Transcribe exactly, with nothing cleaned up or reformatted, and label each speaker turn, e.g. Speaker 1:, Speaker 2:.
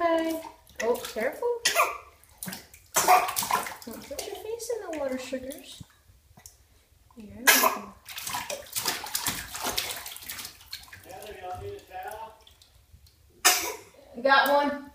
Speaker 1: Okay. Oh, careful. Don't put your face in the water, sugars. Here, we go. Got one.